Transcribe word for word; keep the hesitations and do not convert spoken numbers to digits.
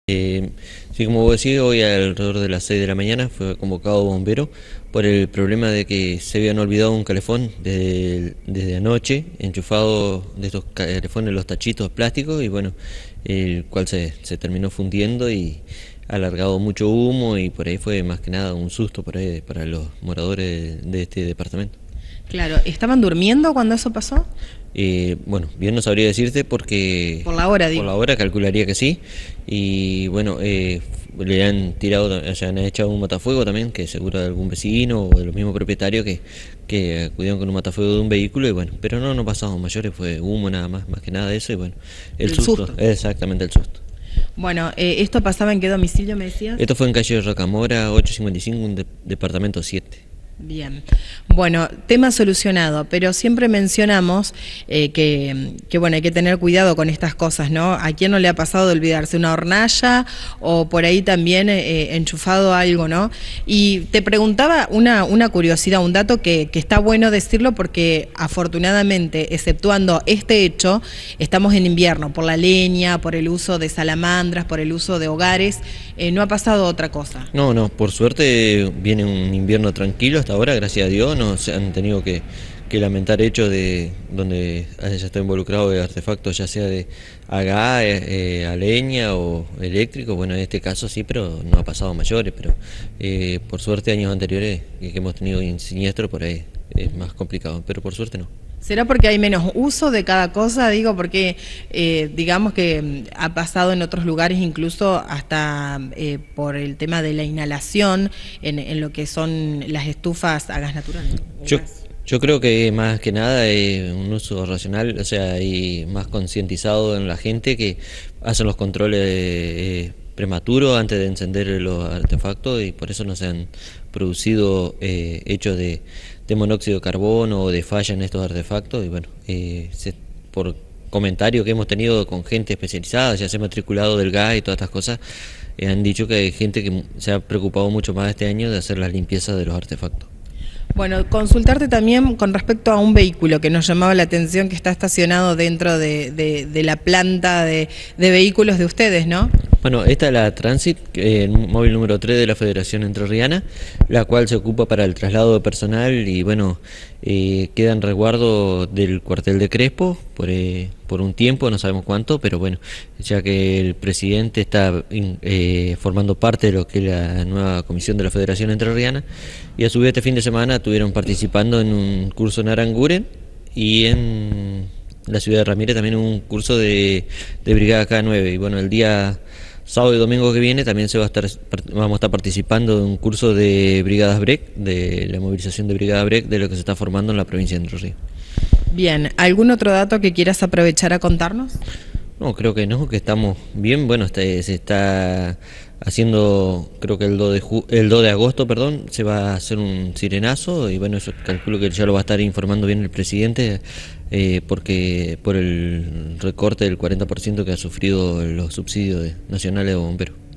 Eh, sí, como vos decís, hoy alrededor de las seis de la mañana fue convocado bombero por el problema de que se habían olvidado un calefón desde, desde anoche, enchufado de estos calefones, los tachitos plásticos, y bueno, el cual se, se terminó fundiendo y ha alargado mucho humo, y por ahí fue más que nada un susto por ahí para los moradores de, de este departamento. Claro, ¿estaban durmiendo cuando eso pasó? Eh, bueno, bien no sabría decirte porque Por la hora, por digo. la hora calcularía que sí. Y bueno, eh, le han tirado, o sea, han echado un matafuego también, que seguro de algún vecino o de los mismos propietarios que, que acudieron con un matafuego de un vehículo. Y bueno, pero no, no pasamos mayores, fue humo nada más, más que nada de eso. Y bueno, el El susto, susto. exactamente el susto. Bueno, eh, ¿esto pasaba en qué domicilio, me decías? Esto fue en calle Rocamora ochocientos cincuenta y cinco, un de- departamento siete. Bien, bueno, tema solucionado, pero siempre mencionamos eh, que, que, bueno, hay que tener cuidado con estas cosas, ¿no? ¿A quién no le ha pasado de olvidarse una hornalla o por ahí también eh, enchufado algo, ¿no? Y te preguntaba una, una curiosidad, un dato que, que está bueno decirlo porque afortunadamente, exceptuando este hecho, estamos en invierno, por la leña, por el uso de salamandras, por el uso de hogares, eh, no ha pasado otra cosa. No, no, por suerte viene un invierno tranquilo hasta ahora, gracias a Dios, no se han tenido que, que lamentar hechos de donde haya estado involucrado de artefactos, ya sea de a gas, eh, a leña o eléctrico. Bueno, en este caso sí, pero no ha pasado a mayores, pero eh, por suerte años anteriores que hemos tenido siniestros por ahí es más complicado, pero por suerte no. ¿Será porque hay menos uso de cada cosa? Digo, porque eh, digamos que mm, ha pasado en otros lugares incluso hasta eh, por el tema de la inhalación en, en lo que son las estufas a gas natural, ¿no? O Yo, gas. yo creo que más que nada es un uso racional, o sea, y más concientizado en la gente que hacen los controles eh, prematuros antes de encender los artefactos, y por eso no se han producido eh, hechos de, de monóxido de carbono o de falla en estos artefactos. Y bueno, eh, se- por comentarios que hemos tenido con gente especializada, ya se ha matriculado del gas y todas estas cosas, eh, han dicho que hay gente que se ha preocupado mucho más este año de hacer la limpieza de los artefactos. Bueno, consultarte también con respecto a un vehículo que nos llamaba la atención que está estacionado dentro de, de- de la planta de, de vehículos de ustedes, ¿no? Bueno, esta es la Transit, eh, móvil número tres de la Federación Entrerriana, la cual se ocupa para el traslado de personal y bueno, eh, queda en resguardo del cuartel de Crespo por, eh, por un tiempo, no sabemos cuánto, pero bueno, ya que el presidente está in- eh, formando parte de lo que es la nueva comisión de la Federación Entrerriana, y a su vez este fin de semana estuvieron participando en un curso en Aranguren y en la ciudad de Ramírez también un curso de, de Brigada K nueve. Y bueno, el día sábado y domingo que viene también se va a estar, vamos a estar participando de un curso de Brigadas Break, de la movilización de Brigada Break, de lo que se está formando en la provincia de Entre Ríos. Bien, ¿algún otro dato que quieras aprovechar a contarnos? No, creo que no, que estamos bien. Bueno, este, se está haciendo, creo que el dos de ju- el dos de agosto, perdón, se va a hacer un sirenazo, y bueno, eso calculo que ya lo va a estar informando bien el presidente, eh, porque por el recorte del cuarenta por ciento que ha sufrido los subsidios de- nacionales de bomberos.